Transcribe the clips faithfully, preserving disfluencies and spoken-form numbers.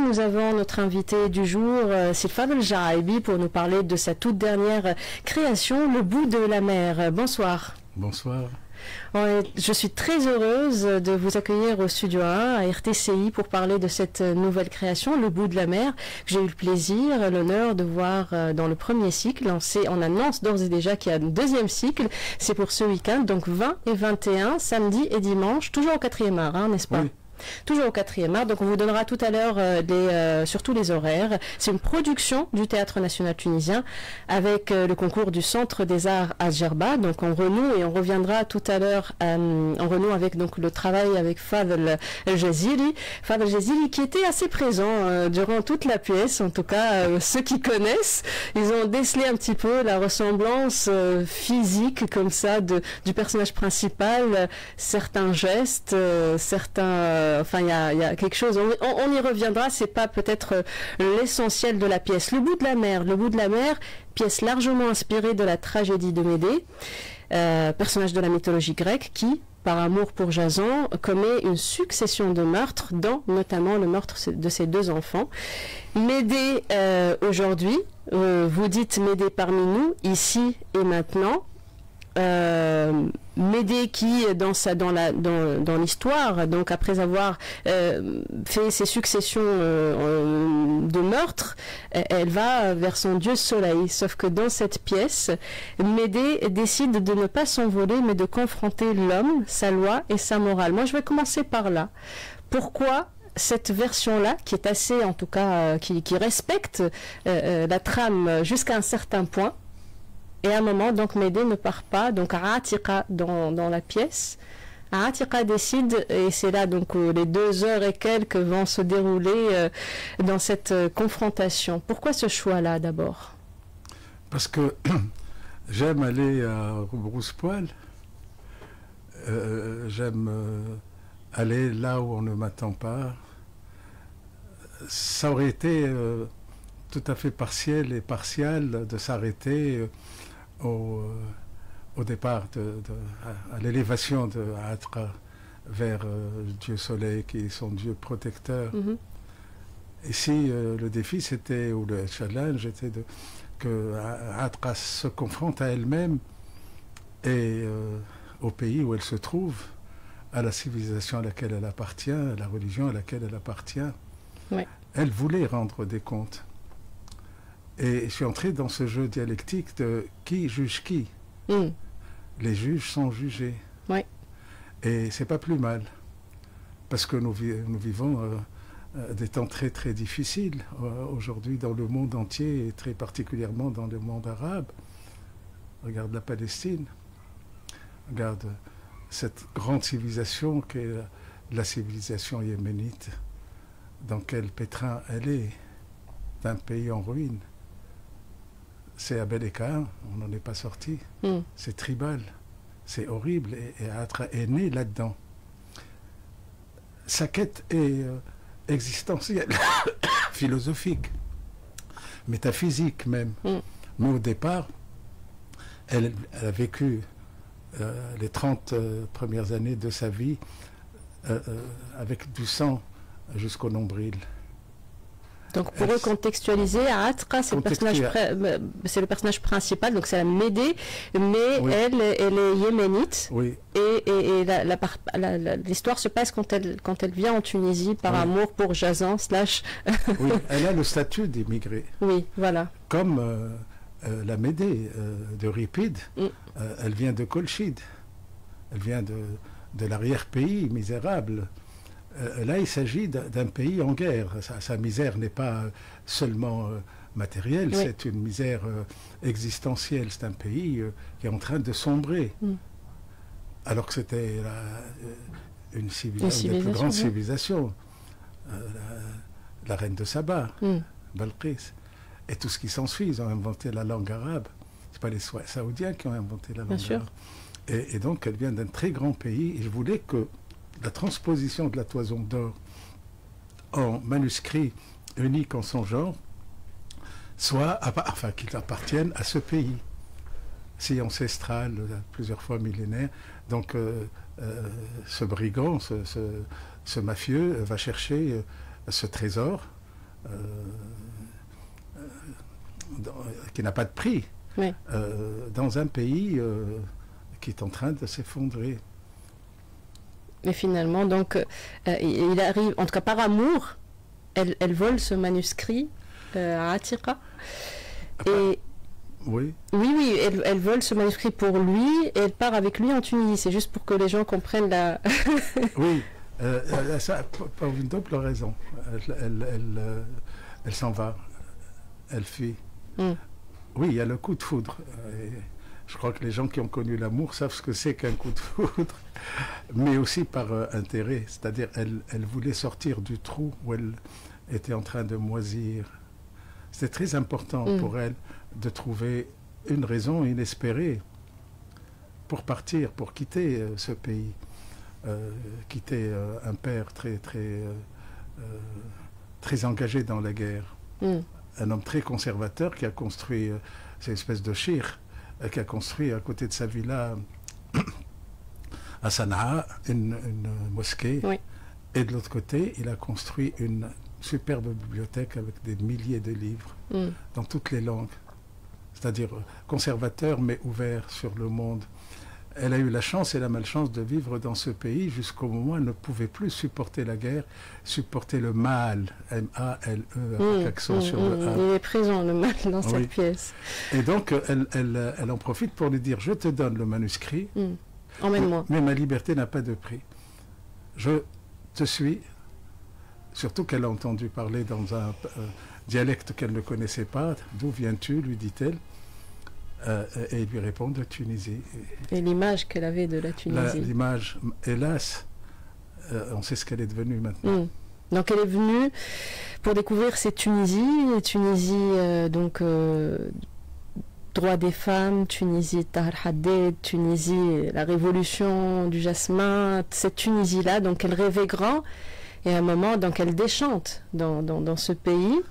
nous avons notre invité du jour, c'est Fadel Jaraibi, pour nous parler de sa toute dernière création, Le bout de la mer. Bonsoir. Bonsoir. Je suis très heureuse de vous accueillir au Studio un à R T C I pour parler de cette nouvelle création, Le bout de la mer, que j'ai eu le plaisir, l'honneur de voir dans le premier cycle. On annonce d'ores et déjà qu'il y a un deuxième cycle. C'est pour ce week-end, donc vingt et vingt et un, samedi et dimanche, toujours au quatrième art, hein, n'est-ce pas? Oui. Toujours au quatrième art, donc on vous donnera tout à l'heure euh, euh, surtout les horaires. C'est une production du Théâtre National Tunisien avec euh, le concours du Centre des Arts à Djerba. Donc on renoue et on reviendra tout à l'heure euh, on renoue avec donc le travail avec Fadel Jazili. Fadel Jazili qui était assez présent euh, durant toute la pièce, en tout cas euh, ceux qui connaissent, ils ont décelé un petit peu la ressemblance euh, physique comme ça de, du personnage principal, euh, certains gestes, euh, certains... Euh, Enfin, il y a, y a quelque chose, on, on, on y reviendra, c'est pas peut-être l'essentiel de la pièce. Le bout de la mer, Le bout de la mer, pièce largement inspirée de la tragédie de Médée, euh, personnage de la mythologie grecque qui, par amour pour Jason, commet une succession de meurtres, dont notamment le meurtre de ses deux enfants. Médée, euh, aujourd'hui, euh, vous dites Médée parmi nous, ici et maintenant. Euh, Médée qui dans sa dans la dans, dans l'histoire, donc après avoir euh, fait ses successions euh, de meurtres, elle va vers son dieu soleil, sauf que dans cette pièce, Médée décide de ne pas s'envoler mais de confronter l'homme, sa loi et sa morale. Moi je vais commencer par là. Pourquoi cette version-là, qui est assez en tout cas euh, qui, qui respecte euh, euh, la trame jusqu'à un certain point? Et à un moment, donc, Médée ne part pas, donc Atika dans, dans la pièce. Atika décide, et c'est là donc où les deux heures et quelques vont se dérouler euh, dans cette euh, confrontation. Pourquoi ce choix-là d'abord? Parce que j'aime aller à Rebrousse-Poil, euh, j'aime euh, aller là où on ne m'attend pas. Ça aurait été euh, tout à fait partiel et partial de s'arrêter euh, Au, au départ, de, de, à, à l'élévation de Atra vers euh, Dieu Soleil, qui est son Dieu protecteur. Mm-hmm. Ici, euh, le défi, c'était, ou le challenge, était de, que Atra se confronte à elle-même et euh, au pays où elle se trouve, à la civilisation à laquelle elle appartient, à la religion à laquelle elle appartient. Ouais. Elle voulait rendre des comptes. Et je suis entré dans ce jeu dialectique de qui juge qui. Mm. Les juges sont jugés. Oui. Et c'est pas plus mal. Parce que nous, vi nous vivons euh, euh, des temps très très difficiles euh, aujourd'hui dans le monde entier et très particulièrement dans le monde arabe. Regarde la Palestine. Regarde cette grande civilisation qu'est la, la civilisation yéménite. Dans quel pétrin elle est, d'un pays en ruine. C'est Abel et Caïn, on n'en est pas sorti. Mm. C'est tribal, c'est horrible, et, et Atra est né là-dedans. Sa quête est euh, existentielle, philosophique, métaphysique même. Mm. Mais au départ, elle, elle a vécu euh, les trente euh, premières années de sa vie euh, euh, avec du sang jusqu'au nombril. Donc pour eux contextualiser, Atra, c'est le personnage, c'est le personnage principal, donc c'est la Médée, mais oui. elle, elle est yéménite. Oui. Et, et, et l'histoire se passe quand elle, quand elle vient en Tunisie par oui. amour pour Jason slash. Oui, elle a le statut d'immigrée. Oui, voilà. Comme euh, euh, la Médée euh, d'Euripide, mm. euh, elle vient de Colchide, elle vient de, de l'arrière-pays misérable. Euh, là, il s'agit d'un pays en guerre. Sa, sa misère n'est pas seulement euh, matérielle, oui. c'est une misère euh, existentielle. C'est un pays euh, qui est en train de sombrer. Mm. Alors que c'était une, civil une, une des plus grandes oui. civilisations. Euh, la, la reine de Saba, mm. Balkis. Et tout ce qui s'ensuit, ils ont inventé la langue arabe. Ce n'est pas les Saoudiens qui ont inventé la langue Bien arabe. Et, et donc, elle vient d'un très grand pays. Et je voulais que la transposition de la Toison d'Or en manuscrit unique en son genre soit, enfin, qu'il appartienne à ce pays, si ancestral, plusieurs fois millénaire. Donc, euh, euh, ce brigand, ce, ce, ce mafieux va chercher euh, ce trésor euh, euh, dans, qui n'a pas de prix, oui. euh, dans un pays euh, qui est en train de s'effondrer. Et finalement, donc, euh, il arrive, en tout cas par amour, elle, elle vole ce manuscrit euh, à Atiqa. Et oui, oui, oui, elle, elle vole ce manuscrit pour lui et elle part avec lui en Tunisie. C'est juste pour que les gens comprennent la... oui, euh, ça, pour une double raison. Elle, elle, elle, euh, elle s'en va, elle fuit. Mm. Oui, il y a le coup de foudre. Et je crois que les gens qui ont connu l'amour savent ce que c'est qu'un coup de foudre, mais aussi par euh, intérêt. C'est-à-dire, elle, elle voulait sortir du trou où elle était en train de moisir. C'était très important mm. pour elle de trouver une raison inespérée pour partir, pour quitter euh, ce pays, euh, quitter euh, un père très, très, euh, euh, très engagé dans la guerre. Mm. Un homme très conservateur qui a construit, euh, cette espèce de shir, euh, qui a construit à côté de sa villa à Sanaa une, une mosquée. Oui. Et de l'autre côté, il a construit une superbe bibliothèque avec des milliers de livres mm. dans toutes les langues. C'est-à-dire conservateur mais ouvert sur le monde. Elle a eu la chance et la malchance de vivre dans ce pays jusqu'au moment où elle ne pouvait plus supporter la guerre, supporter le mal, M A L E, avec mmh, accent mmh, sur mmh, le A. Il est présent, le mal, dans oui. cette pièce. Et donc, elle, elle, elle en profite pour lui dire, je te donne le manuscrit, mmh. emmène-moi. Mais ma liberté n'a pas de prix. Je te suis, surtout qu'elle a entendu parler dans un euh, dialecte qu'elle ne connaissait pas. D'où viens-tu, lui dit-elle. Euh, et il lui répond de Tunisie. Et l'image qu'elle avait de la Tunisie. L'image, hélas, euh, on sait ce qu'elle est devenue maintenant. Mmh. Donc elle est venue pour découvrir cette Tunisie, Tunisie euh, donc euh, droit des femmes, Tunisie Tahar Haddad, Tunisie la révolution du jasmin, cette Tunisie-là. Donc elle rêvait grand et à un moment donc elle déchante dans, dans, dans ce pays.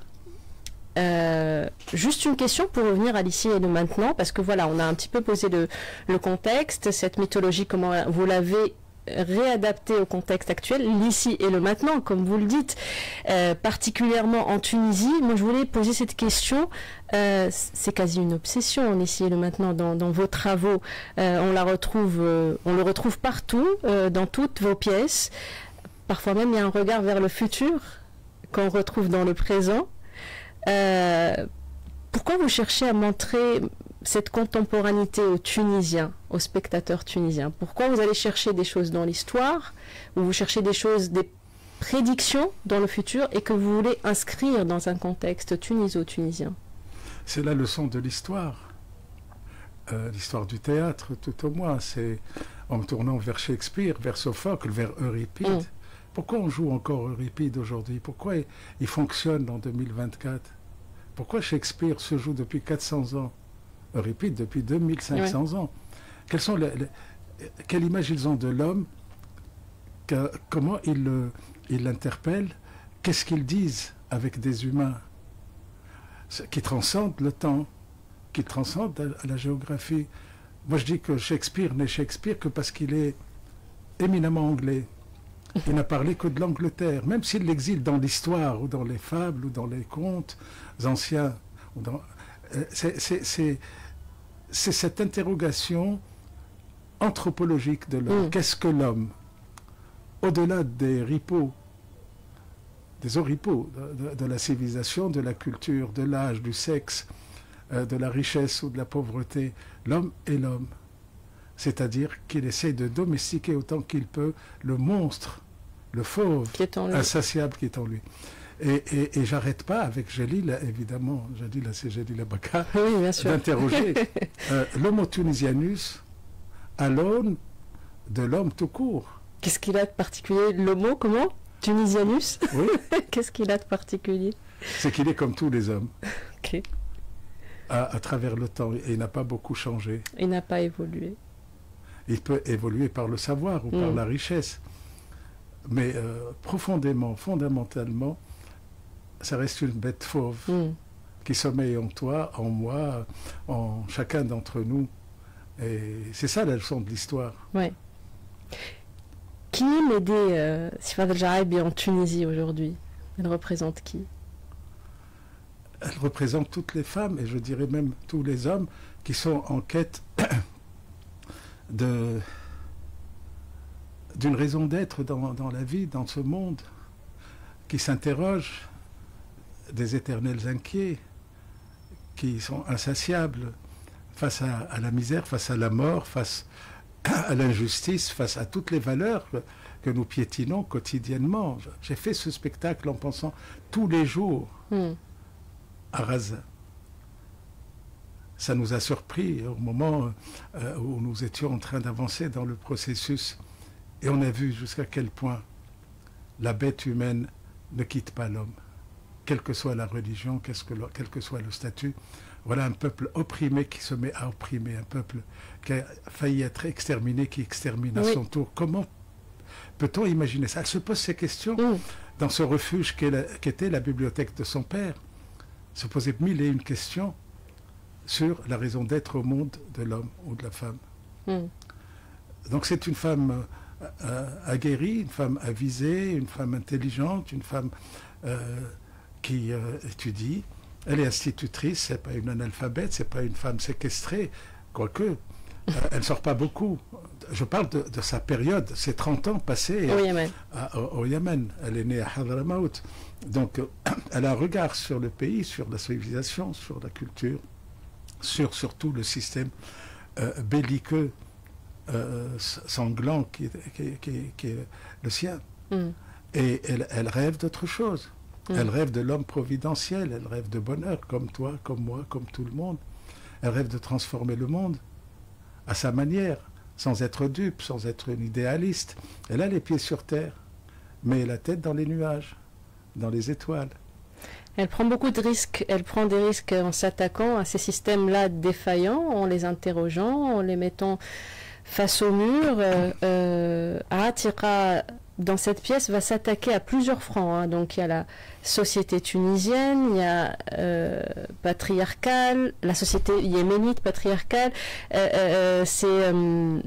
Euh, juste une question pour revenir à l'ici et le maintenant, parce que voilà, on a un petit peu posé le, le contexte, cette mythologie, comment vous l'avez réadaptée au contexte actuel, l'ici et le maintenant, comme vous le dites, euh, particulièrement en Tunisie. Moi, je voulais poser cette question, euh, c'est quasi une obsession, l'ici et le maintenant, dans, dans vos travaux. Euh, on la retrouve, euh, on le retrouve partout, euh, dans toutes vos pièces. Parfois même, il y a un regard vers le futur qu'on retrouve dans le présent. Euh, pourquoi vous cherchez à montrer cette contemporanité aux Tunisiens, aux spectateurs tunisiens? Pourquoi vous allez chercher des choses dans l'histoire, ou vous cherchez des choses, des prédictions dans le futur, et que vous voulez inscrire dans un contexte tuniso-tunisien? C'est la leçon de l'histoire, euh, l'histoire du théâtre tout au moins. C'est en me tournant vers Shakespeare, vers Sophocle, vers Euripide. Mm. Pourquoi on joue encore Euripide aujourd'hui? Pourquoi il, il fonctionne en deux mille vingt-quatre? Pourquoi Shakespeare se joue depuis quatre cents ans? Euripide depuis deux mille cinq cents ouais. ans. Quelles sont les, les, quelle image ils ont de l'homme? que, Comment ils il l'interpellent? Qu'est-ce qu'ils disent avec des humains qui transcendent le temps, qui transcendent la, la géographie? Moi je dis que Shakespeare n'est Shakespeare que parce qu'il est éminemment anglais. Il n'a parlé que de l'Angleterre, même s'il l'exile dans l'histoire, ou dans les fables, ou dans les contes anciens. Euh, c'est cette interrogation anthropologique de l'homme. Mm. Qu'est-ce que l'homme? Au-delà des ripots, des oripeaux de, de, de la civilisation, de la culture, de l'âge, du sexe, euh, de la richesse ou de la pauvreté, l'homme est l'homme. C'est-à-dire qu'il essaie de domestiquer autant qu'il peut le monstre, le fauve, qui est en lui. Insatiable qui est en lui. Et, et, et j'arrête pas avec Jalil, évidemment, Jalil, c'est Jalil Abaka, oui, d'interroger euh, l'homo tunisianus à l'aune de l'homme tout court. Qu'est-ce qu'il a de particulier? L'homo, comment? Tunisianus? Oui. Qu'est-ce qu'il a de particulier? C'est qu'il est comme tous les hommes. Ok. À, à travers le temps, et il n'a pas beaucoup changé. Il n'a pas évolué. Il peut évoluer par le savoir ou mmh. par la richesse. Mais euh, profondément, fondamentalement, ça reste une bête fauve mmh. qui sommeille en toi, en moi, en chacun d'entre nous. Et c'est ça la leçon de l'histoire. Ouais. Qui est Médé euh, Sifat El Jarabi en Tunisie aujourd'hui? Elle représente qui? elle représente toutes les femmes, et je dirais même tous les hommes, qui sont en quête de, d'une raison d'être dans, dans la vie, dans ce monde, qui s'interrogent, des éternels inquiets, qui sont insatiables face à, à la misère, face à la mort, face à l'injustice, face à toutes les valeurs que, que nous piétinons quotidiennement. J'ai fait ce spectacle en pensant tous les jours mm. à Gaza. Ça nous a surpris au moment euh, où nous étions en train d'avancer dans le processus, et on a vu jusqu'à quel point la bête humaine ne quitte pas l'homme, quelle que soit la religion, qu'est-ce que, quel que soit le statut. Voilà un peuple opprimé qui se met à opprimer, un peuple qui a failli être exterminé, qui extermine à oui. son tour. Comment peut-on imaginer ça? Elle se pose ces questions mmh. dans ce refuge qu'était la bibliothèque de son père. Se poser mille et une questions sur la raison d'être au monde de l'homme ou de la femme. Mmh. Donc c'est une femme euh, aguerrie, une femme avisée, une femme intelligente, une femme euh, qui euh, étudie. Elle est institutrice, c'est pas une analphabète, c'est pas une femme séquestrée, quoique euh, elle ne sort pas beaucoup. Je parle de, de sa période, ses trente ans passés au Yémen. À, au, au Yémen. Elle est née à Hadramaut. Donc euh, elle a un regard sur le pays, sur la civilisation, sur la culture, sur surtout le système euh, belliqueux, euh, sanglant qui, qui, qui, qui est le sien. Mm. Et elle, elle rêve d'autre chose. Elle rêve de l'homme providentiel, elle rêve de bonheur, comme toi, comme moi, comme tout le monde. Elle rêve de transformer le monde à sa manière, sans être dupe, sans être une idéaliste. Elle a les pieds sur terre, mais la tête dans les nuages, dans les étoiles. Elle prend beaucoup de risques. Elle prend des risques en s'attaquant à ces systèmes-là défaillants, en les interrogeant, en les mettant face au mur. Euh, euh, Atira, dans cette pièce, va s'attaquer à plusieurs fronts. Hein. Donc il y a la société tunisienne, il y a euh, patriarcale, la société yéménite patriarcale. Euh, euh, c'est euh,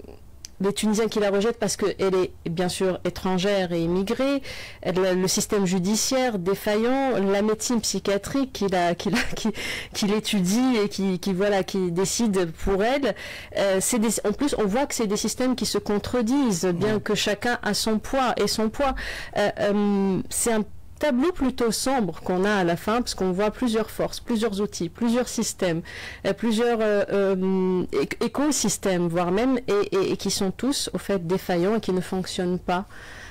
les Tunisiens qui la rejettent parce qu'elle est bien sûr étrangère et immigrée, elle, le système judiciaire défaillant, la médecine psychiatrique qui, la, qui, la, qui, qui l'étudie et qui, qui, voilà, qui décide pour elle. Euh, c'est des, en plus, on voit que c'est des systèmes qui se contredisent, bien ouais. que chacun a son poids et son poids. Euh, euh, c'est un tableau plutôt sombre qu'on a à la fin, parce qu'on voit plusieurs forces, plusieurs outils, plusieurs systèmes, euh, plusieurs euh, euh, écosystèmes, voire même, et, et, et qui sont tous, au fait, défaillants et qui ne fonctionnent pas.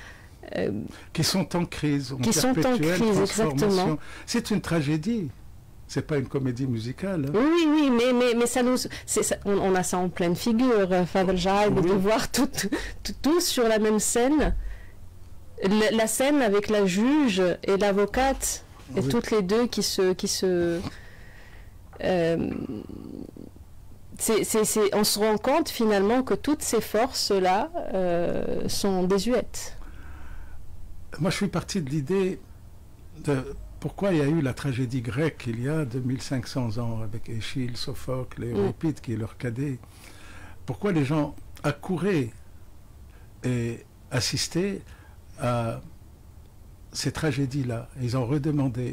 Euh, qui sont en crise, en qui sont en crise, exactement. C'est une tragédie. C'est pas une comédie musicale. Hein. Oui, oui, mais, mais, mais ça nous, c'est, ça, on, on a ça en pleine figure, Fadel Jaïd, oui. de voir tout, tout, tous sur la même scène. La, la scène avec la juge et l'avocate, et oui. toutes les deux qui se... Qui se euh, c'est, c'est, c'est, on se rend compte finalement que toutes ces forces-là euh, sont désuètes. Moi, je suis parti de l'idée de pourquoi il y a eu la tragédie grecque il y a deux mille cinq cents ans, avec Échille, Sophocle et Euripide, mm. qui est leur cadet. Pourquoi les gens accouraient et assistaient à ces tragédies-là. Ils ont redemandé.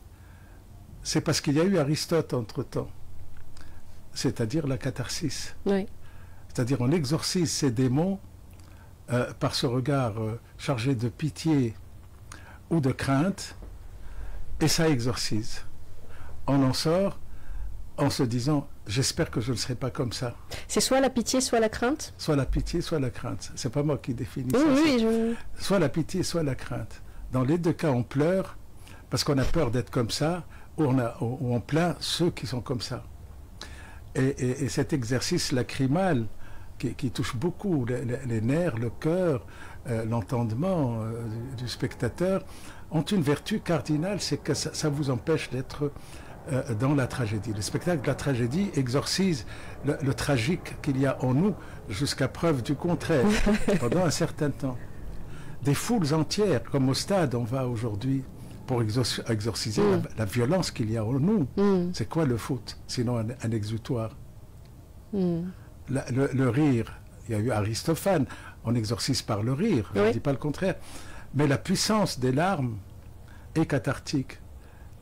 C'est parce qu'il y a eu Aristote entre-temps, c'est-à-dire la catharsis. Oui. C'est-à-dire on exorcise ces démons euh, par ce regard euh, chargé de pitié ou de crainte, et ça exorcise. On en sort en se disant « j'espère que je ne serai pas comme ça ». C'est soit la pitié, soit la crainte? Soit la pitié, soit la crainte. C'est pas moi qui définis oui, ça. Oui, je... Soit la pitié, soit la crainte. Dans les deux cas, on pleure parce qu'on a peur d'être comme ça, ou on, a, ou on plaint ceux qui sont comme ça. Et, et, et cet exercice lacrymal qui, qui touche beaucoup les, les, les nerfs, le cœur, euh, l'entendement euh, du, du spectateur, ont une vertu cardinale, c'est que ça, ça vous empêche d'être... Euh, dans la tragédie. Le spectacle de la tragédie exorcise le, le tragique qu'il y a en nous jusqu'à preuve du contraire pendant un certain temps. Des foules entières, comme au stade on va aujourd'hui pour exor- exorciser mm. la, la violence qu'il y a en nous. Mm. C'est quoi le foot sinon un, un exutoire? mm. la, le, le rire, il y a eu Aristophane, on exorcise par le rire, je ne oui. dis pas le contraire, mais la puissance des larmes est cathartique.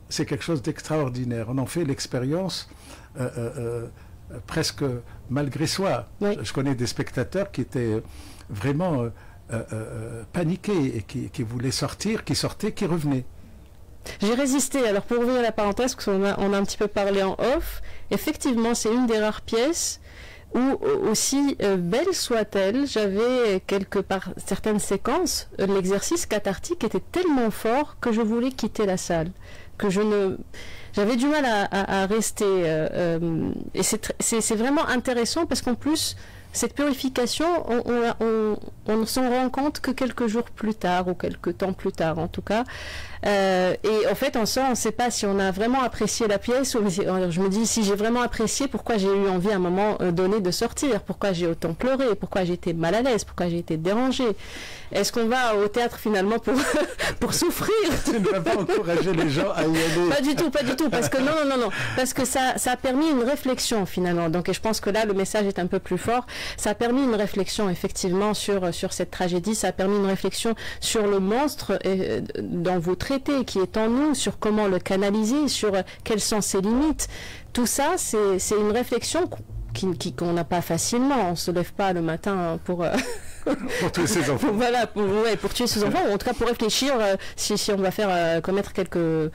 c'est quelque chose d'extraordinaire. On en fait l'expérience euh, euh, euh, presque malgré soi. Oui. Je, je connais des spectateurs qui étaient vraiment euh, euh, paniqués et qui, qui voulaient sortir, qui sortaient, qui revenaient. J'ai résisté. Alors, pour ouvrir la parenthèse, parce qu'on a, on a un petit peu parlé en off, effectivement, c'est une des rares pièces où, aussi euh, belle soit-elle, j'avais quelque part certaines séquences, euh, l'exercice cathartique était tellement fort que je voulais quitter la salle, que je ne... J'avais du mal à, à, à rester. Euh, euh, et c'est, c'est, c'est vraiment intéressant parce qu'en plus, cette purification, on, on, on, on ne s'en rend compte que quelques jours plus tard, ou quelques temps plus tard en tout cas. Euh, et en fait, en soi, on ne sait pas si on a vraiment apprécié la pièce. Ou je me dis, si j'ai vraiment apprécié, pourquoi j'ai eu envie à un moment donné de sortir? Pourquoi j'ai autant pleuré? Pourquoi j'ai été mal à l'aise? Pourquoi j'ai été dérangée? Est-ce qu'on va au théâtre finalement pour, pour souffrir? Tu ne vas pas encourager les gens à y aller. Pas du tout, pas du tout. Parce que non, non, non, non. Parce que ça, ça a permis une réflexion finalement. Donc, et je pense que là, le message est un peu plus fort. Ça a permis une réflexion effectivement sur, sur cette tragédie. Ça a permis une réflexion sur le monstre euh, dont vous traitez, qui est en nous, sur comment le canaliser, sur euh, quelles sont ses limites. Tout ça, c'est, c'est une réflexion qui, qui, qu'on n'a pas facilement. On ne se lève pas le matin pour... Euh, pour tuer ses enfants. Voilà, pour, ouais, pour tuer ses enfants, ou en tout cas pour réfléchir euh, si, si on va faire euh, commettre quelques... Euh,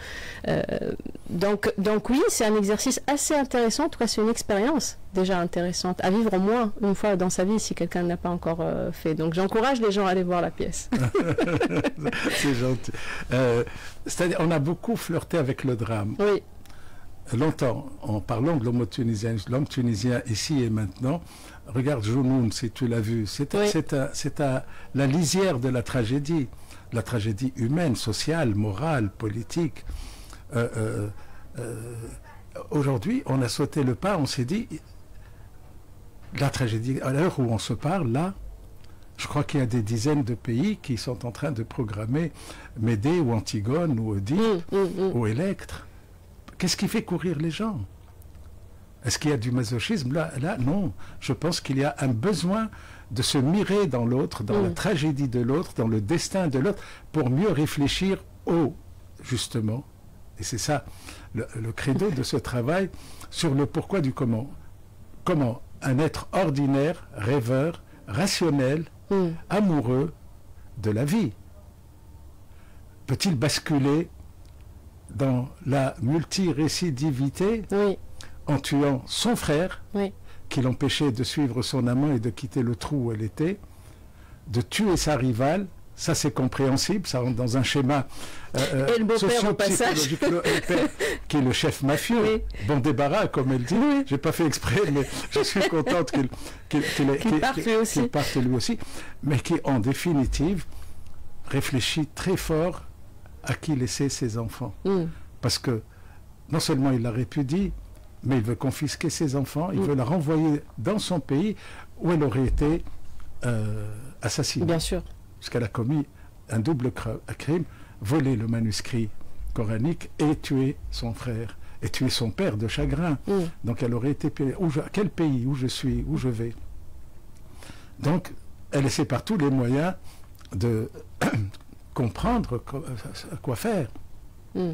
donc, donc oui, c'est un exercice assez intéressant, en tout cas c'est une expérience déjà intéressante, à vivre au moins une fois dans sa vie si quelqu'un ne l'a pas encore euh, fait. Donc j'encourage les gens à aller voir la pièce. C'est gentil. Euh, c'est-à-dire, on a beaucoup flirté avec le drame. Oui. Longtemps, en parlant de l'homme tunisien, l'homme tunisien ici et maintenant, regarde Jounoun, si tu l'as vu, c'est, oui. c'est, à, c'est à la lisière de la tragédie, la tragédie humaine, sociale, morale, politique. Euh, euh, euh, aujourd'hui, on a sauté le pas, on s'est dit, la tragédie, à l'heure où on se parle, là, je crois qu'il y a des dizaines de pays qui sont en train de programmer Médée ou Antigone ou Oedipe mmh, mmh, mmh. ou Électre. Qu'est-ce qui fait courir les gens? Est-ce qu'il y a du masochisme? Là, là, non. Je pense qu'il y a un besoin de se mirer dans l'autre, dans mmh. la tragédie de l'autre, dans le destin de l'autre, pour mieux réfléchir au, justement, et c'est ça le, le credo de ce travail, sur le pourquoi du comment. Comment un être ordinaire, rêveur, rationnel, mmh. amoureux de la vie, peut-il basculer dans la multirécidivité, oui. en tuant son frère, oui. qui l'empêchait de suivre son amant et de quitter le trou où elle était, de tuer sa rivale, ça c'est compréhensible, ça rentre dans un schéma euh, et le beau-père au passage, le père, qui est le chef mafieux, oui. bon débarras comme elle dit, oui. j'ai pas fait exprès, mais je suis contente qu'il, qu'il, qu'il, qu'il, qu'il, parte, qu'il, lui aussi. qu'il parte lui aussi, mais qui en définitive réfléchit très fort à qui laisser ses enfants. Mm. Parce que non seulement il la répudie, mais il veut confisquer ses enfants, il mm. veut la renvoyer dans son pays où elle aurait été euh, assassinée. Bien sûr. Parce qu'elle a commis un double crime, voler le manuscrit coranique et tuer son frère, et tuer son père de chagrin. Mm. Donc elle aurait été... Où je, quel pays, où je suis, où je vais. Donc elle essaie par tous les moyens de... comprendre quoi faire. Mm.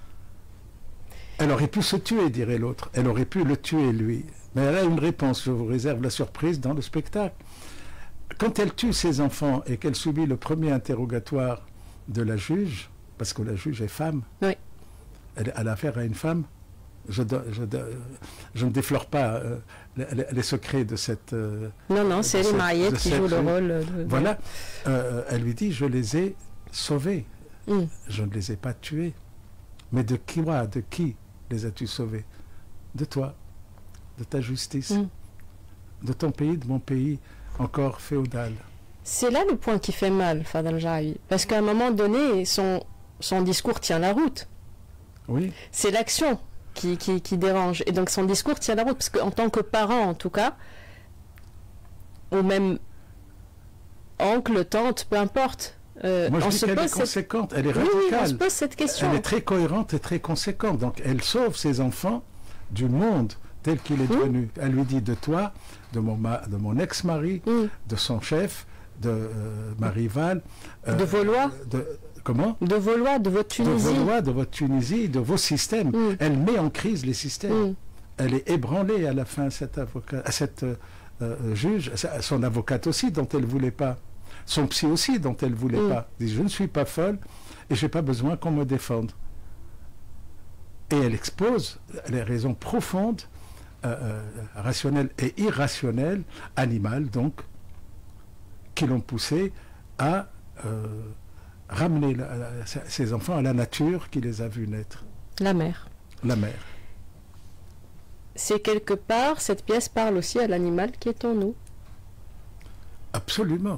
Elle aurait pu se tuer, dirait l'autre. Elle aurait pu le tuer, lui. Mais elle a une réponse. Je vous réserve la surprise dans le spectacle. Quand elle tue ses enfants et qu'elle subit le premier interrogatoire de la juge, parce que la juge est femme, oui. elle, elle a affaire à une femme, je, je, je ne déflore pas euh, les, les secrets de cette... Euh, non, non, c'est les Mariette qui joue le rôle. De... Voilà. Euh, elle lui dit, je les ai sauvés. Mm. Je ne les ai pas tués. Mais de qui, de qui les as-tu sauvés? De toi, de ta justice, mm. de ton pays, de mon pays encore féodal. C'est là le point qui fait mal, Fadel Jaï. Parce qu'à un moment donné, son, son discours tient la route. Oui. C'est l'action qui, qui, qui dérange. Et donc son discours tient la route. Parce qu'en tant que parent, en tout cas, ou même oncle, tante, peu importe, Euh, Moi, je dis qu'elle est conséquente, cette... elle est radicale. Oui, oui, on se pose cette question. Elle est très cohérente et très conséquente. Donc, elle sauve ses enfants du monde tel qu'il est mmh. devenu. Elle lui dit de toi, de mon, ma... de mon ex-mari, mmh. de son chef, de euh, ma rivale. Euh, de vos lois de... Comment? De vos lois, de votre Tunisie. De vos lois, de votre Tunisie, de vos systèmes. Mm. Elle met en crise les systèmes. Mm. Elle est ébranlée à la fin, cette, avocat, cette euh, juge, son avocate aussi, dont elle ne voulait pas. Son psy aussi, dont elle ne voulait mm. pas. Elle dit, je ne suis pas folle et je n'ai pas besoin qu'on me défende. Et elle expose les raisons profondes, euh, euh, rationnelles et irrationnelles, animales donc, qui l'ont poussé à euh, ramener la, la, ses enfants à la nature qui les a vus naître. La mère. La mère. C'est quelque part, cette pièce parle aussi à l'animal qui est en nous. Absolument.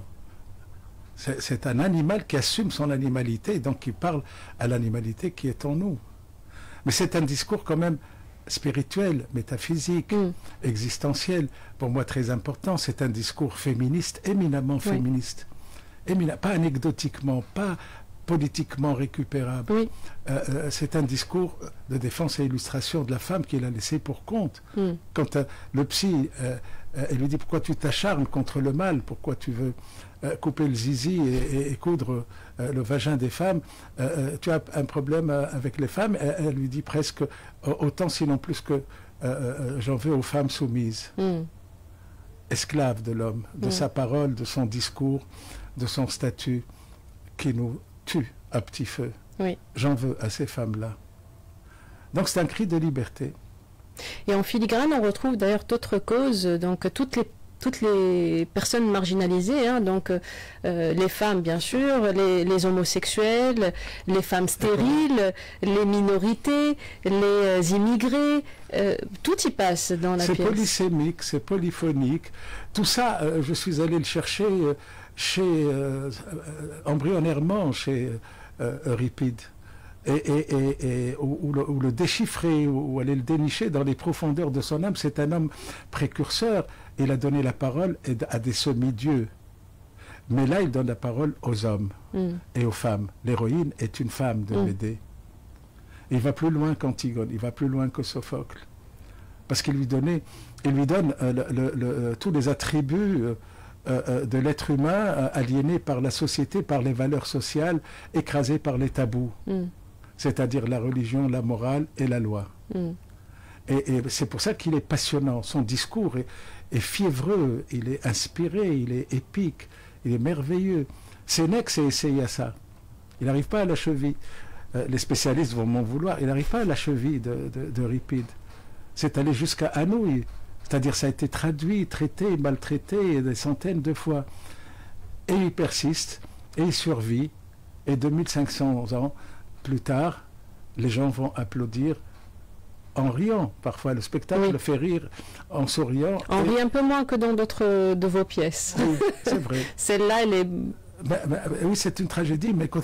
C'est un animal qui assume son animalité, donc qui parle à l'animalité qui est en nous. Mais c'est un discours quand même spirituel, métaphysique, mm. existentiel, pour moi très important. C'est un discours féministe, éminemment oui. féministe. Émina, pas anecdotiquement, pas politiquement récupérable. Oui. Euh, euh, c'est un discours de défense et illustration de la femme qu'il a laissé pour compte. Mm. Quand euh, le psy, euh, euh, elle lui dit pourquoi tu t'acharnes contre le mal, pourquoi tu veux euh, couper le zizi et, et, et coudre euh, le vagin des femmes, euh, tu as un problème euh, avec les femmes. Elle, elle lui dit presque euh, autant sinon plus que euh, euh, j'en veux aux femmes soumises. Mm. Esclaves de l'homme, de mm. sa parole, de son discours, de son statut, qui nous tue à petit feu. Oui. J'en veux à ces femmes-là. Donc c'est un cri de liberté. Et en filigrane, on retrouve d'ailleurs d'autres causes, donc toutes les, toutes les personnes marginalisées, hein, donc euh, les femmes bien sûr, les, les homosexuels, les femmes stériles, les minorités, les euh, immigrés, euh, tout y passe dans la pièce. C'est polysémique, c'est polyphonique. Tout ça, euh, je suis allé le chercher euh, chez, euh, embryonnairement chez euh, Euripide. Et, et, et, et ou, ou, le, ou le déchiffrer, ou, ou aller le dénicher dans les profondeurs de son âme. C'est un homme précurseur. Il a donné la parole à des semi-dieux. Mais là, il donne la parole aux hommes mm. et aux femmes. L'héroïne est une femme de mm. Médée. Il va plus loin qu'Antigone, il va plus loin que Sophocle. Parce qu'il lui donnait, il lui donne euh, le, le, le, tous les attributs euh, euh, de l'être humain euh, aliéné par la société, par les valeurs sociales, écrasé par les tabous. Mm. C'est-à-dire la religion, la morale et la loi. Mm. Et, et c'est pour ça qu'il est passionnant. Son discours est, est fiévreux, il est inspiré, il est épique, il est merveilleux. Sénèque s'est essayé à ça. Il n'arrive pas à la cheville. Euh, les spécialistes vont m'en vouloir. Il n'arrive pas à la cheville d'Euripide. C'est allé jusqu'à Anouilh. C'est-à-dire ça a été traduit, traité, maltraité des centaines de fois. Et il persiste, et il survit. Et deux mille cinq cents ans plus tard, les gens vont applaudir en riant. Parfois, le spectacle oui. fait rire en souriant. On et... rit un peu moins que dans d'autres de vos pièces. Oui, c'est vrai. Celle-là, elle est... Ben, ben, oui, c'est une tragédie, mais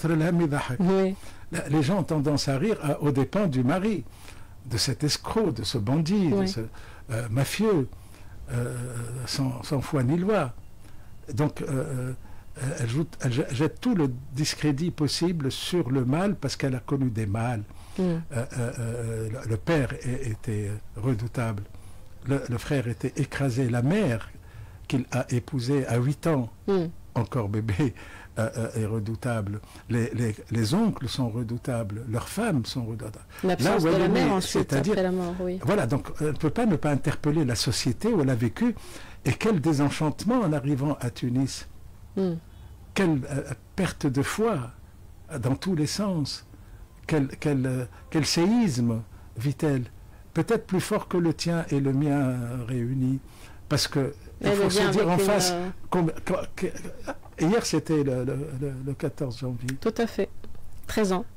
oui. les gens ont tendance à rire à, aux dépens du mari, de cet escroc, de ce bandit, oui. de ce euh, mafieux, euh, sans, sans foi ni loi. Donc, euh, elle, joue, elle jette tout le discrédit possible sur le mal parce qu'elle a connu des mâles. Mm. Euh, euh, le père était redoutable, le, le frère était écrasé, la mère qu'il a épousée à huit ans, mm. encore bébé, euh, euh, est redoutable. Les, les, les oncles sont redoutables, leurs femmes sont redoutables. L'absence de la mère ensuite, après la mort, oui. Voilà, donc elle ne peut pas ne pas interpeller la société où elle a vécu. Et quel désenchantement en arrivant à Tunis. Mm. Quelle euh, perte de foi dans tous les sens. Quel, quel, euh, quel séisme vit-elle. Peut-être plus fort que le tien et le mien euh, réunis. Parce que il faut se dire en une... face... Qu qu hier, c'était le, le, le, le quatorze janvier. Tout à fait. treize ans.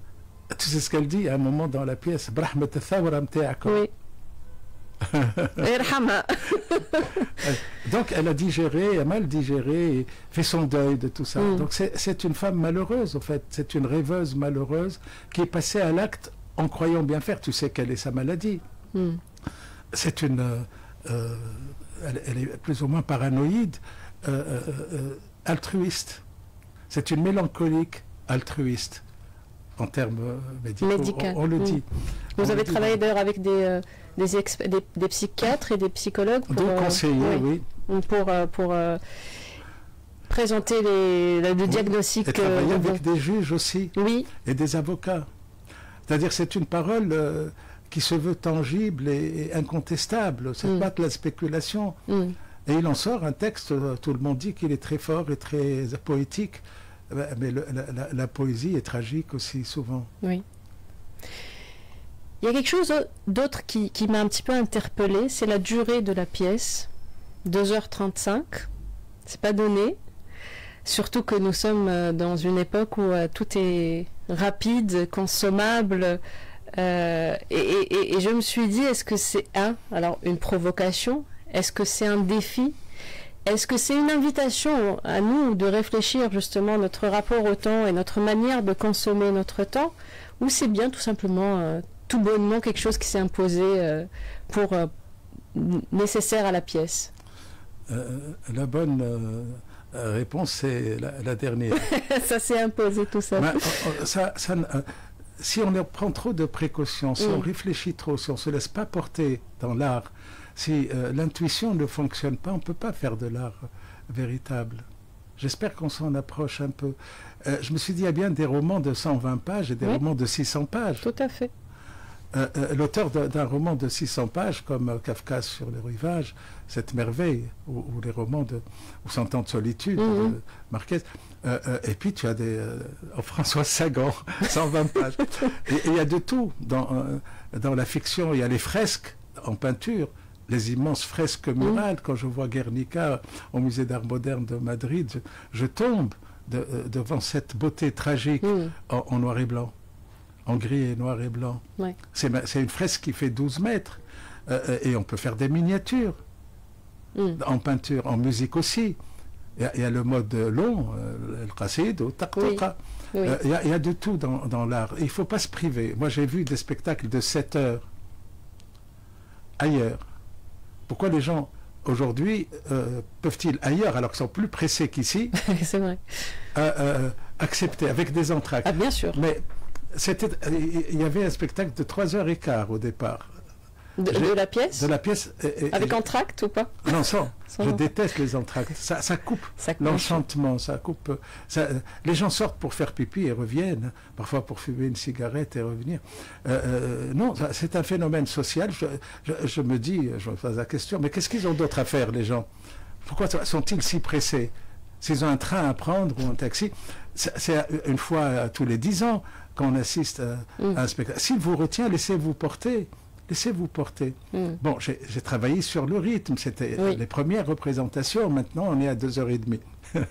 Tu sais ce qu'elle dit à un moment dans la pièce? Oui. Donc elle a digéré, a mal digéré, et fait son deuil de tout ça. Mm. Donc c'est une femme malheureuse, en fait. C'est une rêveuse malheureuse qui est passée à l'acte en croyant bien faire. Tu sais quelle est sa maladie. Mm. C'est une... Euh, elle, elle est plus ou moins paranoïde, euh, euh, altruiste. C'est une mélancolique altruiste. En termes médicaux, Médical. on, on le mm. dit. Vous on avez travaillé dit. d'ailleurs avec des, euh, des, des, des psychiatres et des psychologues pour, Deux conseillers, euh, oui. oui. Pour, euh, pour, euh, présenter les, le oui. diagnostic. Et travailler euh, avec bon. des juges aussi. Oui. Et des avocats. C'est-à-dire c'est une parole euh, qui se veut tangible et, et incontestable. C'est mm. pas de la spéculation. Mm. Et il en sort un texte, tout le monde dit qu'il est très fort et très poétique. Mais le, la, la, la poésie est tragique aussi, souvent. Oui. Il y a quelque chose d'autre qui, qui m'a un petit peu interpellée, c'est la durée de la pièce. deux heures trente-cinq, c'est pas donné. Surtout que nous sommes dans une époque où euh, tout est rapide, consommable. Euh, et, et, et je me suis dit, est-ce que c'est un, alors une provocation? Est-ce que c'est un défi? Est-ce que c'est une invitation à nous de réfléchir justement notre rapport au temps et notre manière de consommer notre temps? Ou c'est bien tout simplement, euh, tout bonnement, quelque chose qui s'est imposé euh, pour euh, nécessaire à la pièce? euh, La bonne euh, réponse, c'est la, la dernière. Ça s'est imposé tout ça. Ben, ça, ça euh, si on prend trop de précautions, si mmh. on réfléchit trop, si on ne se laisse pas porter dans l'art, si euh, l'intuition ne fonctionne pas, on ne peut pas faire de l'art véritable. J'espère qu'on s'en approche un peu. Euh, je me suis dit, il y a bien des romans de cent vingt pages et des oui. romans de six cents pages. Tout à fait. Euh, euh, L'auteur d'un roman de six cents pages, comme euh, Kafka sur le rivage, cette merveille, ou, ou les romans de ou Cent ans de solitude, mmh. de Marquez. Euh, euh, et puis tu as des euh, François Sagan, cent vingt pages. Et il y a de tout dans, euh, dans la fiction. Il y a les fresques en peinture. Les immenses fresques murales, mmh. quand je vois Guernica au musée d'art moderne de Madrid, je, je tombe de, euh, devant cette beauté tragique mmh. en, en noir et blanc, en gris et noir et blanc. Ouais. C'est une fresque qui fait douze mètres, euh, et on peut faire des miniatures mmh. en peinture, en musique aussi. Il y, y a le mode long, euh, le qasid, ou taqoqa. Il oui. oui. euh, y, y a de tout dans, dans l'art. Il ne faut pas se priver. Moi, j'ai vu des spectacles de sept heures ailleurs. Pourquoi les gens, aujourd'hui, euh, peuvent-ils, ailleurs, alors qu'ils sont plus pressés qu'ici, c'est vrai. Euh, euh, accepter, avec des entr'actes? Ah, bien sûr. Mais il y avait un spectacle de trois heures quinze au départ. De, de la pièce De la pièce. Et, et, avec entr'acte ou pas? Non, sans. sans je entr'acte. Déteste les entr'actes. Ça, ça coupe l'enchantement, ça coupe. Ça, les gens sortent pour faire pipi et reviennent, parfois pour fumer une cigarette et revenir. Euh, euh, non, c'est un phénomène social. Je, je, je me dis, je me pose la question, mais qu'est-ce qu'ils ont d'autre à faire, les gens? Pourquoi sont-ils si pressés? S'ils ont un train à prendre ou un taxi, c'est une fois tous les dix ans qu'on assiste à, mm. à un spectacle. S'il vous retient, laissez-vous porter. Laissez-vous porter. Mm. Bon, j'ai travaillé sur le rythme, c'était oui. les premières représentations, maintenant on est à deux heures et demie.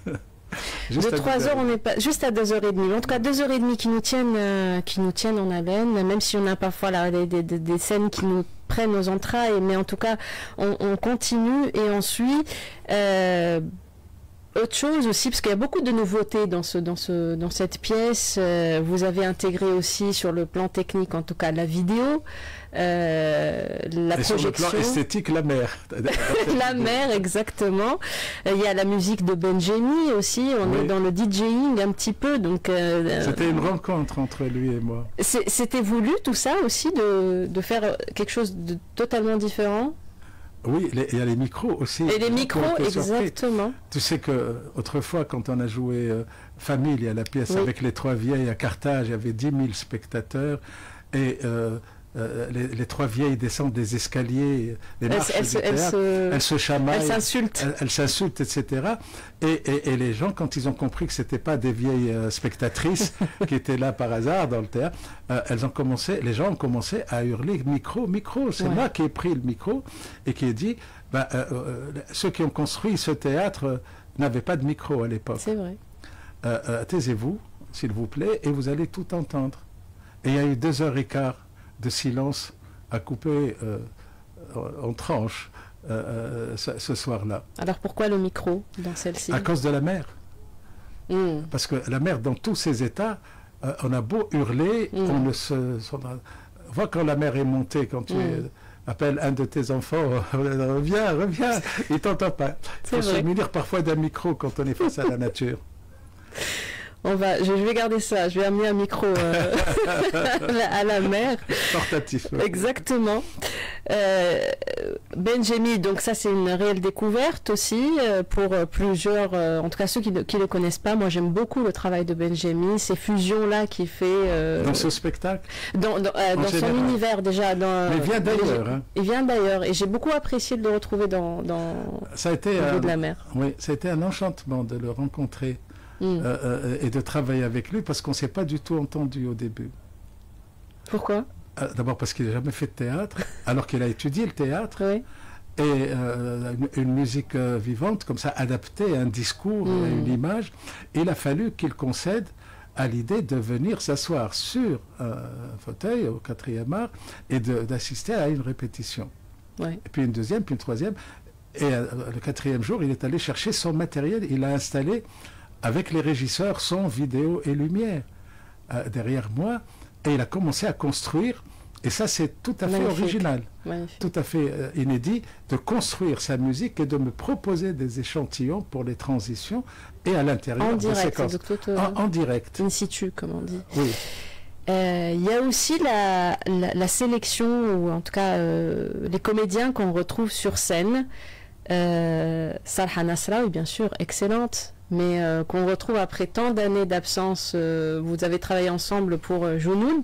De trois heures, on n'est pas juste à deux heures et demie. En tout cas, deux heures et demie qui nous tiennent, euh, qui nous tiennent en haleine, même si on a parfois là, des, des, des scènes qui nous prennent aux entrailles, mais en tout cas, on, on continue et on suit. Euh, Autre chose aussi, parce qu'il y a beaucoup de nouveautés dans, ce, dans, ce, dans cette pièce. Euh, vous avez intégré aussi sur le plan technique, en tout cas, la vidéo, euh, la et projection. Sur le plan esthétique, la mer. La mer, exactement. Il y a la musique de Benjemi aussi. On oui. est dans le DJing un petit peu. Donc euh, c'était une rencontre entre lui et moi. C'était voulu tout ça aussi, de, de faire quelque chose de totalement différent? Oui, les, il y a les micros aussi. Et les micros, exactement. Tu sais que autrefois, quand on a joué euh, Famille à la pièce oui. avec les Trois Vieilles à Carthage, il y avait dix mille spectateurs et euh, euh, les, les Trois Vieilles descendent des escaliers, des elle, marches elle, du se, théâtre, elles se, elles se chamaillent, elles s'insultent, elles s'insultent, et cetera. Et, et, et les gens, quand ils ont compris que c'était pas des vieilles euh, spectatrices qui étaient là par hasard dans le théâtre, euh, elles ont commencé, les gens ont commencé à hurler micro, micro. C'est ouais. moi qui ai pris le micro et qui ai dit, ben, euh, euh, ceux qui ont construit ce théâtre euh, n'avaient pas de micro à l'époque. C'est vrai. Euh, euh, taisez-vous, s'il vous plaît, et vous allez tout entendre. Et il y a eu deux heures et quart de silence à couper euh, en tranches euh, ce, ce soir-là. Alors pourquoi le micro dans celle-ci? À cause de la mer. Mmh. Parce que la mer, dans tous ses états, euh, on a beau hurler, mmh. on ne se... On voit quand la mer est montée, quand tu mmh. appelles un de tes enfants, reviens, reviens, il ne t'entend pas. Il faut se munir parfois d'un micro quand on est face à la nature. On va, je, je vais garder ça. Je vais amener un micro euh, à la mer. Portatif. Ouais. Exactement. Euh, Benjemi, donc ça c'est une réelle découverte aussi euh, pour euh, plusieurs, euh, en tout cas ceux qui ne qui le connaissent pas. Moi j'aime beaucoup le travail de Benjemi, ces fusions là qu'il fait. Euh, dans ce spectacle. Dans, dans, euh, dans son univers déjà. Dans, Mais il vient d'ailleurs. Hein. Il vient d'ailleurs et j'ai beaucoup apprécié de le retrouver dans, dans ça a été au un, bout de la mer. Oui, ça a été un enchantement de le rencontrer. Mm. Euh, euh, et de travailler avec lui parce qu'on ne s'est pas du tout entendu au début. Pourquoi? euh, D'abord parce qu'il n'a jamais fait de théâtre, alors qu'il a étudié le théâtre. Oui. Et euh, une, une musique euh, vivante, comme ça, adaptée à un discours, mm. à une image. Il a fallu qu'il concède à l'idée de venir s'asseoir sur un fauteuil au quatrième art et d'assister à une répétition. Oui. Et puis une deuxième, puis une troisième. Et euh, le quatrième jour, il est allé chercher son matériel, il l'a installé avec les régisseurs, son, vidéo et lumière euh, derrière moi, et il a commencé à construire, et ça c'est tout à Magnifique. fait original, Magnifique. tout à fait euh, inédit, de construire sa musique et de me proposer des échantillons pour les transitions et à l'intérieur de séquences. En, en direct. In situ, comme on dit. Oui. Il euh, y a aussi la, la, la sélection, ou en tout cas euh, les comédiens qu'on retrouve sur scène. Euh, Salha Nasra, oui, bien sûr, excellente, mais euh, qu'on retrouve après tant d'années d'absence. Euh, vous avez travaillé ensemble pour euh, Jounoun.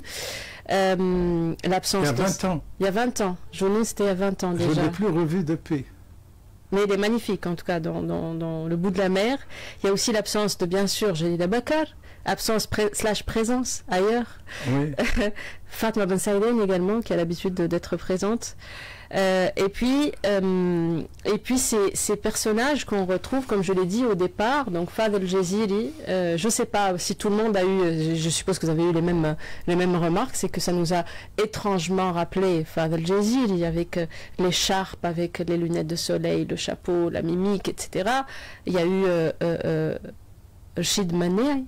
Euh, l'absence il y a vingt ans. Il y a vingt ans. Jounoun, c'était il y a vingt ans déjà. Je ne l'ai plus revu depuis. Mais il est magnifique, en tout cas, dans, dans, dans le bout de la mer. Il y a aussi l'absence de, bien sûr, Jalila Bakar, absence pré slash présence ailleurs. Oui. Fatma Ben Saïden également, qui a l'habitude d'être présente. Euh, et puis, euh, et puis ces, ces personnages qu'on retrouve, comme je l'ai dit au départ, donc Fadel Jaziri, euh, je ne sais pas si tout le monde a eu, je suppose que vous avez eu les mêmes, les mêmes remarques, c'est que ça nous a étrangement rappelé Fadel Jaziri, avec l'écharpe, avec les lunettes de soleil, le chapeau, la mimique, et cetera. Il y a eu euh, euh, Rachid Mané.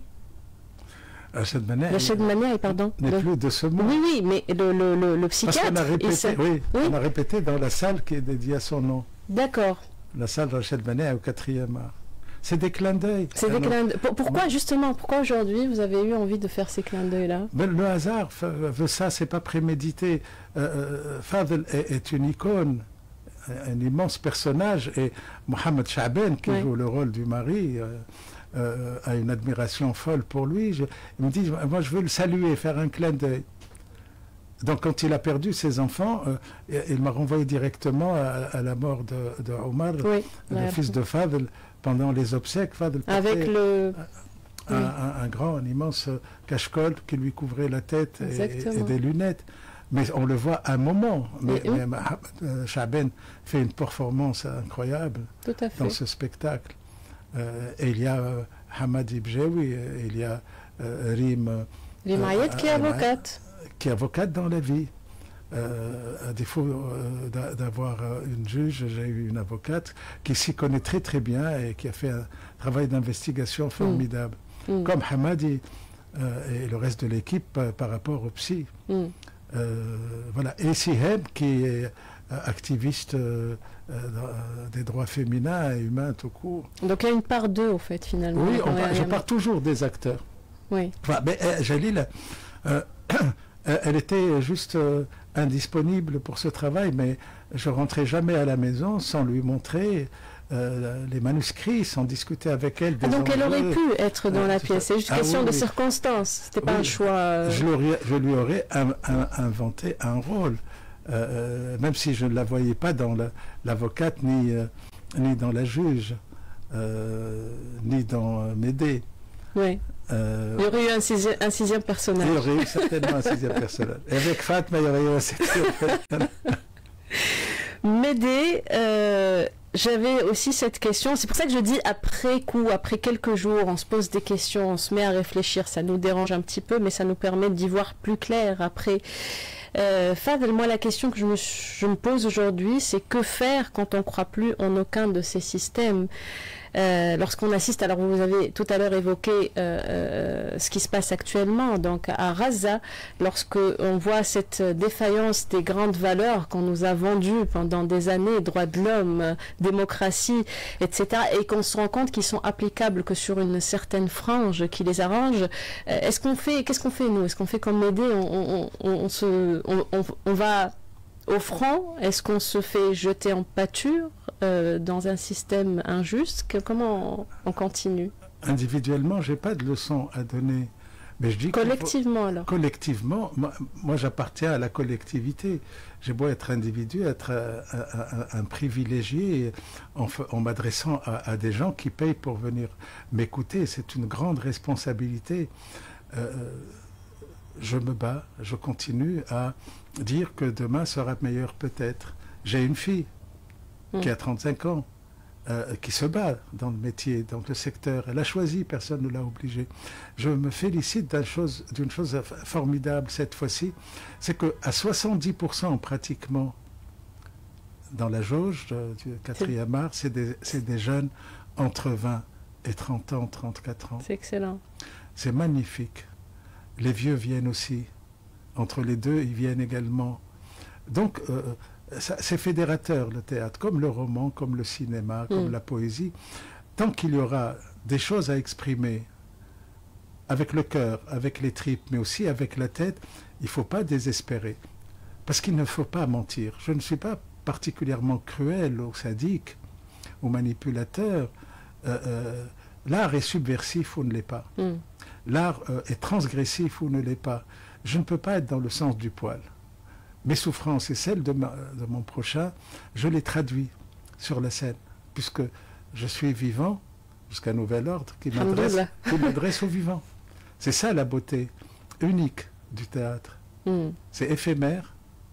Rachid Mané, Rachid Mané, pardon. N'est le... plus de ce monde. Oui, oui, mais le, le, le, le psychiatre. Parce qu'on a répété, ça... oui, oui, on a répété dans la salle qui est dédiée à son nom. D'accord. La salle Rachid Mané au quatrième art. C'est des clins d'œil. C'est des clins d'œil. Pourquoi bon. justement, pourquoi aujourd'hui vous avez eu envie de faire ces clins d'œil-là? Ben, le hasard veut ça, c'est pas prémédité. Euh, Fadel est, est une icône, un immense personnage, et Mohamed Chaben, qui oui. joue le rôle du mari, euh, euh, a une admiration folle pour lui. Je, il me dit, moi je veux le saluer, faire un clin d'œil. Donc quand il a perdu ses enfants, euh, il m'a renvoyé directement à, à la mort de, de Omar, oui, le ouais, fils de Fadel, pendant les obsèques. Fadel avec le... Un, oui. un, un grand, un immense cache-col qui lui couvrait la tête et, et des lunettes. Mais on le voit un moment. Mais, mais euh, Chaben fait une performance incroyable Tout à fait. dans ce spectacle. Euh, et il y a euh, Hamad Ibjaoui, il y a euh, Rim... Rim Ayed qui est avocate. Qui est avocate dans la vie. Euh, à défaut euh, d'avoir euh, une juge, j'ai eu une avocate qui s'y connaît très très bien et qui a fait un travail d'investigation formidable. Mm. Comme Hamadi euh, et le reste de l'équipe euh, par rapport au psy. Mm. Euh, voilà. Et Sihem qui est euh, activiste euh, euh, des droits féminins et humains tout court. Donc il y a une part d'eux au fait finalement. Oui, on part, je pars toujours des acteurs. Oui. Enfin, mais euh, Jalil, euh, elle était juste euh, indisponible pour ce travail, mais je rentrais jamais à la maison sans lui montrer euh, les manuscrits, sans discuter avec elle. Des ah, donc enjeux. Elle aurait pu être dans euh, la pièce, c'est juste ah, question oui, de oui. circonstances, c'était pas oui. un choix... Euh... Je, je lui aurais un, un, inventé un rôle, euh, même si je ne la voyais pas dans l'avocate, la, ni, euh, ni dans la juge, euh, ni dans euh, Médée. Oui. Euh, il y aurait eu un sixième, un sixième personnage. Il y aurait eu certainement un sixième personnage. Et avec Fatma, il y aurait eu un sixième personnage. Médée, euh, j'avais aussi cette question. C'est pour ça que je dis après coup, après quelques jours, on se pose des questions, on se met à réfléchir. Ça nous dérange un petit peu, mais ça nous permet d'y voir plus clair après. Euh, Fadel, moi, la question que je me, je me pose aujourd'hui, c'est que faire quand on ne croit plus en aucun de ces systèmes? euh, lorsqu'on assiste, alors vous avez tout à l'heure évoqué euh, euh, ce qui se passe actuellement, donc à Gaza, lorsque on voit cette défaillance des grandes valeurs qu'on nous a vendues pendant des années, droits de l'homme, démocratie, et cetera, et qu'on se rend compte qu'ils sont applicables que sur une certaine frange qui les arrange. Est-ce qu'on fait, qu'est-ce qu'on fait nous? Est-ce qu'on fait comme Médée, on, on, on, on, se, on, on, on va au front? Est-ce qu'on se fait jeter en pâture euh, dans un système injuste? que, Comment on, on continue? Individuellement, j'ai pas de leçon à donner. Mais je dis collectivement, alors. Collectivement, moi, moi j'appartiens à la collectivité. J'ai beau être individu, être un, un, un privilégié en, en m'adressant à, à des gens qui payent pour venir m'écouter. C'est une grande responsabilité. Euh, je me bats, je continue à dire que demain sera meilleur peut-être. J'ai une fille mmh. qui a trente-cinq ans. Euh, qui se bat dans le métier, dans le secteur. Elle a choisi, personne ne l'a obligée. Je me félicite d'une chose, d'une chose formidable cette fois-ci, c'est qu'à soixante-dix pour cent pratiquement, dans la jauge euh, du quatrième art, c'est des, c'est des jeunes entre vingt et trente ans, trente-quatre ans. C'est excellent. C'est magnifique. Les vieux viennent aussi. Entre les deux, ils viennent également. Donc, euh, c'est fédérateur le théâtre, comme le roman, comme le cinéma, comme mmh. la poésie. Tant qu'il y aura des choses à exprimer avec le cœur, avec les tripes, mais aussi avec la tête, il ne faut pas désespérer. Parce qu'il ne faut pas mentir. Je ne suis pas particulièrement cruel ou sadique ou manipulateur. Euh, euh, l'art est subversif ou ne l'est pas. Mmh. L'art euh, est transgressif ou ne l'est pas. Je ne peux pas être dans le sens du poil. Mes souffrances et celles de, ma, de mon prochain, je les traduis sur la scène, puisque je suis vivant jusqu'à nouvel ordre qui m'adresse, qui m'adresse aux vivants. C'est ça la beauté unique du théâtre. Mm. C'est éphémère,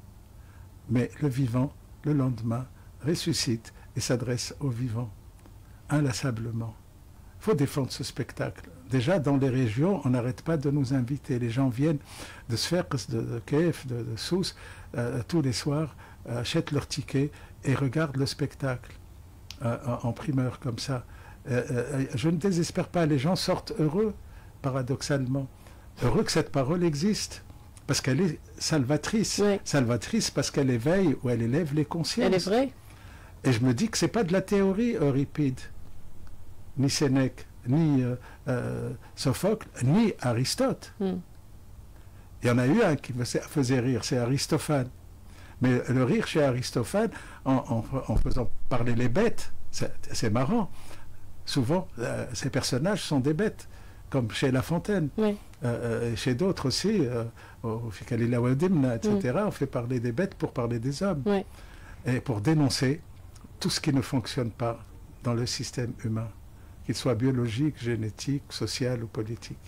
mais le vivant, le lendemain, ressuscite et s'adresse aux vivants, inlassablement. Il faut défendre ce spectacle. Déjà, dans les régions, on n'arrête pas de nous inviter. Les gens viennent de Sfers, de, de Kiev, de, de Sousse, euh, tous les soirs, euh, achètent leur ticket et regardent le spectacle euh, en, en primeur comme ça. Euh, euh, je ne désespère pas. Les gens sortent heureux, paradoxalement. Heureux que cette parole existe, parce qu'elle est salvatrice. Oui. Salvatrice parce qu'elle éveille ou elle élève les consciences. Elle est vraie. Et je me dis que ce n'est pas de la théorie, Euripide, ni Sénèque, ni euh, euh, Sophocle, ni Aristote. Mm. Il y en a eu un qui me faisait rire, c'est Aristophane. Mais le rire chez Aristophane, en, en, en faisant parler les bêtes, c'est marrant. Souvent, euh, ces personnages sont des bêtes, comme chez La Fontaine. Oui. Euh, et chez d'autres aussi, euh, au Fikalila Wadimna, et cetera, mm. on fait parler des bêtes pour parler des hommes. Oui. Et pour dénoncer tout ce qui ne fonctionne pas dans le système humain, qu'il soit biologique, génétique, social ou politique.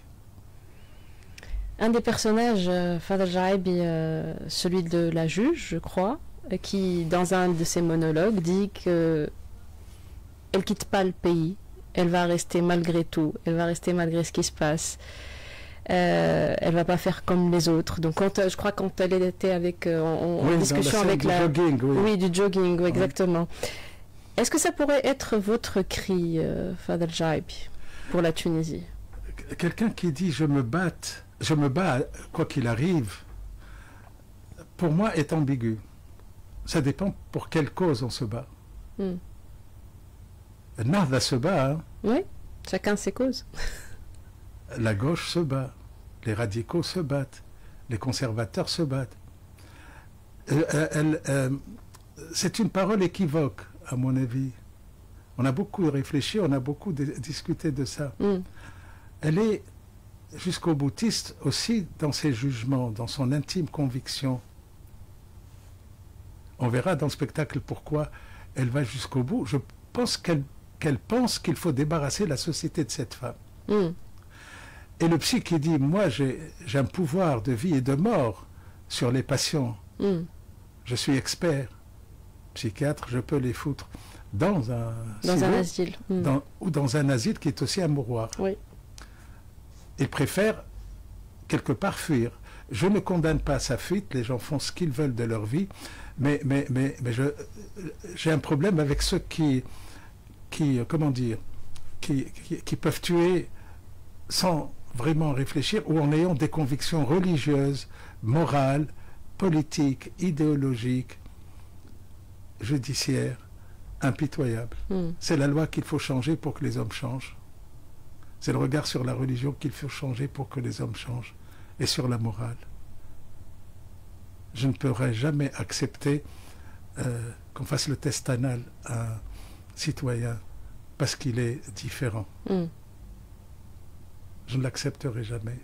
Un des personnages, euh, Fadel Jaïbi, euh, celui de la juge, je crois, euh, qui, dans un de ses monologues, dit qu'elle ne quitte pas le pays, elle va rester malgré tout, elle va rester malgré ce qui se passe. Euh, elle va pas faire comme les autres. Donc, quand, je crois quand elle était avec, euh, en, oui, en discussion avec du la... Jogging, oui. oui, du jogging, oui, oui. Exactement. Est-ce que ça pourrait être votre cri, euh, Fadel Jaïbi, pour la Tunisie? Quelqu'un qui dit « je me batte, je me bats quoi qu'il arrive », pour moi est ambigu. Ça dépend pour quelle cause on se bat. Hmm. Nada se bat. Hein. Oui, chacun ses causes. La gauche se bat, les radicaux se battent, les conservateurs se battent. Euh, elle, euh, c'est une parole équivoque, à mon avis. On a beaucoup réfléchi, on a beaucoup discuté de ça. Mm. Elle est jusqu'au boutiste aussi dans ses jugements, dans son intime conviction. On verra dans le spectacle pourquoi elle va jusqu'au bout. Je pense qu'elle qu'elle pense qu'il faut débarrasser la société de cette femme. Mm. Et le psy qui dit, moi j'ai un pouvoir de vie et de mort sur les patients. Mm. Je suis expert, psychiatre, je peux les foutre dans un, dans silo, un asile. Mm. Dans, ou dans un asile qui est aussi un mouroir. Oui. Il préfère quelque part fuir. Je ne condamne pas sa fuite, les gens font ce qu'ils veulent de leur vie, mais, mais, mais, mais j'ai un problème avec ceux qui, qui, comment dire, qui, qui, qui peuvent tuer sans vraiment réfléchir ou en ayant des convictions religieuses, morales, politiques, idéologiques, judiciaires, impitoyables. Mm. C'est la loi qu'il faut changer pour que les hommes changent. C'est le regard sur la religion qu'il faut changer pour que les hommes changent. Et sur la morale. Je ne pourrai jamais accepter euh, qu'on fasse le test anal à un citoyen parce qu'il est différent. Mm. Je ne l'accepterai jamais.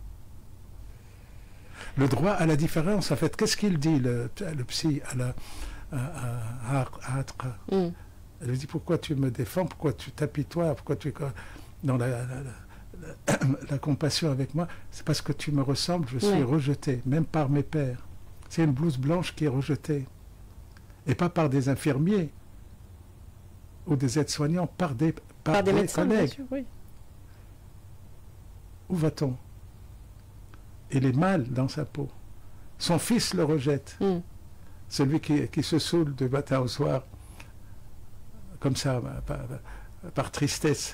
Le droit à la différence, en fait, qu'est-ce qu'il dit, le, le psy, à la à, à, à Atra mm. Elle lui dit, pourquoi tu me défends, pourquoi tu t'apitoies, pourquoi tu... Dans la, la, la, la, la compassion avec moi, c'est parce que tu me ressembles, je suis ouais. rejeté, même par mes pairs. C'est une blouse blanche qui est rejetée. Et pas par des infirmiers ou des aides-soignants, par des, par par des, des médecins, collègues. Sûr, oui. Où va-t-on? Il est mal dans sa peau. Son fils le rejette. Mm. Celui qui, qui se saoule de matin au soir, comme ça, par, par tristesse,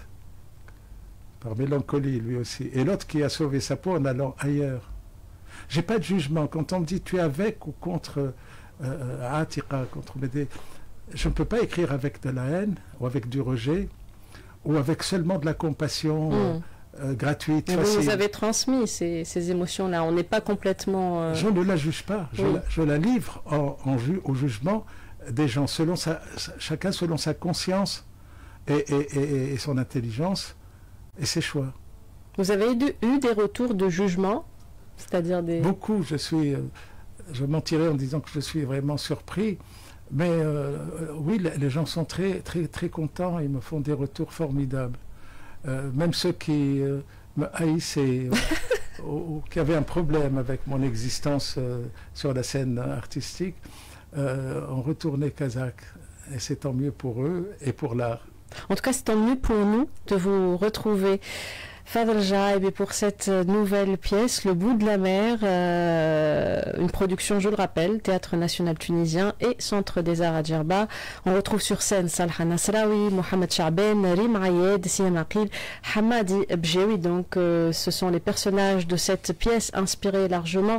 par mélancolie, lui aussi. Et l'autre qui a sauvé sa peau en allant ailleurs. J'ai pas de jugement. Quand on me dit tu es avec ou contre euh, Atira, contre Médée, je ne peux pas écrire avec de la haine ou avec du rejet ou avec seulement de la compassion mm. euh, euh, gratuite, Mais facile. Vous nous avez transmis ces, ces émotions-là. On n'est pas complètement... Euh... Je ne la juge pas. Je, oui. la, je la livre en, en ju au jugement des gens, selon sa, chacun selon sa conscience et, et, et, et son intelligence et ses choix. Vous avez eu, eu des retours de jugement, c'est-à-dire des... Beaucoup. Je suis... Euh, je mentirais en disant que je suis vraiment surpris. Mais euh, oui, les gens sont très, très, très contents. Ils me font des retours formidables. Euh, même ceux qui euh, me haïssaient euh, ou, ou qui avaient un problème avec mon existence euh, sur la scène artistique euh, ont retourné kazakh. Et c'est tant mieux pour eux et pour l'art. En tout cas, c'est tant mieux pour nous de vous retrouver. Fadel Jaib, et pour cette nouvelle pièce, Le bout de la mer, euh, une production, je le rappelle, Théâtre national tunisien et Centre des arts à Djerba. On retrouve sur scène Salha Nasraoui, Mohamed Chaben, Rim Ayed, Siem Aqil, Hamadi Bjewi. Donc, euh, ce sont les personnages de cette pièce inspirée largement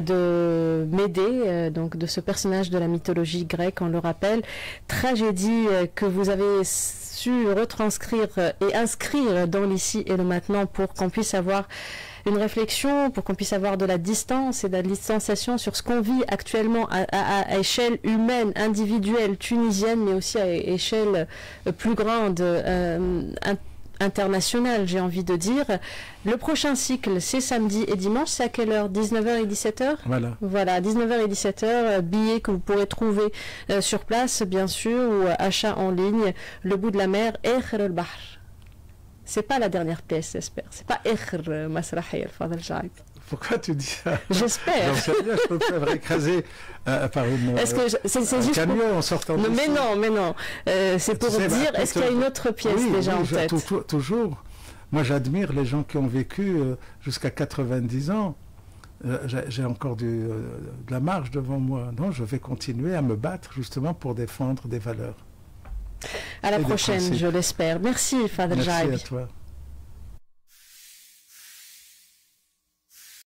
de Médée, euh, donc de ce personnage de la mythologie grecque, on le rappelle. Tragédie euh, que vous avez su retranscrire et inscrire dans l'ici et le maintenant pour qu'on puisse avoir une réflexion, pour qu'on puisse avoir de la distance et de la distanciation sur ce qu'on vit actuellement à, à, à échelle humaine, individuelle, tunisienne, mais aussi à échelle plus grande, euh, internationale, j'ai envie de dire. Le prochain cycle, c'est samedi et dimanche. C'est à quelle heure? dix-neuf heures et dix-sept heures? Voilà. Voilà, dix-neuf heures et dix-sept heures. Billets que vous pourrez trouver euh, sur place, bien sûr, ou achat en ligne. Le bout de la mer, Ekhr al-Bahr. C'est pas la dernière pièce, j'espère. C'est pas Ekhr Masrahi al-Fadel Jaib. Pourquoi tu dis ça? J'espère. J'en sais rien, je peux me faire écraser euh, par une, est-ce que c'est, c'est un juste camion pour... en sortant non, de mais non, mais non. Euh, c'est pour sais, dire, bah, est-ce qu'il y a une autre pièce oui, déjà oui, en je, tête? tout, toujours. Moi, j'admire les gens qui ont vécu euh, jusqu'à quatre-vingt-dix ans. Euh, j'ai, j'ai encore du, euh, de la marge devant moi. Non, je vais continuer à me battre justement pour défendre des valeurs. À la prochaine, je l'espère. Merci, Fadel Jaib. Merci à toi.